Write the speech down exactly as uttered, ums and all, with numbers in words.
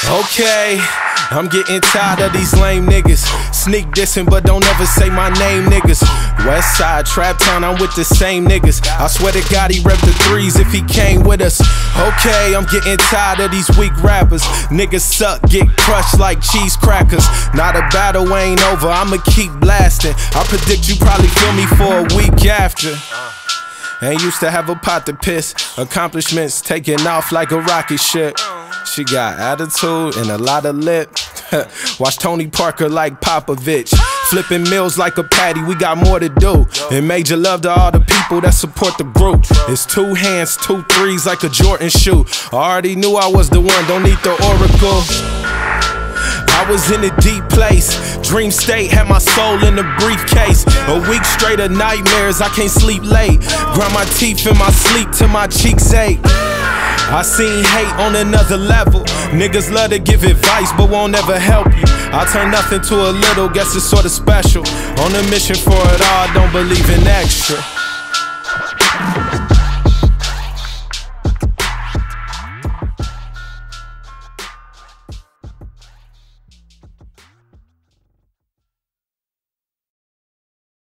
Okay, I'm getting tired of these lame niggas. Sneak dissing, but don't ever say my name, niggas. West Side, Trap Town, I'm with the same niggas. I swear to God he rep the threes if he came with us. Okay, I'm getting tired of these weak rappers. Niggas suck, get crushed like cheese crackers. Not a battle ain't over, I'ma keep blasting. I predict you probably feel me for a week after. Ain't used to have a pot to piss. Accomplishments taking off like a rocket ship. She got attitude and a lot of lip. Watch Tony Parker like Popovich. Flipping meals like a patty, we got more to do. And major love to all the people that support the group. It's two hands, two threes like a Jordan shoe. I already knew I was the one, don't need the oracle. I was in a deep place. Dream state, had my soul in a briefcase. A week straight of nightmares, I can't sleep late. Grind my teeth in my sleep till my cheeks ache. I seen hate on another level. Niggas love to give advice but won't ever help you. I turn nothing to a little, guess it's sorta special. On a mission for it all, don't believe in extra.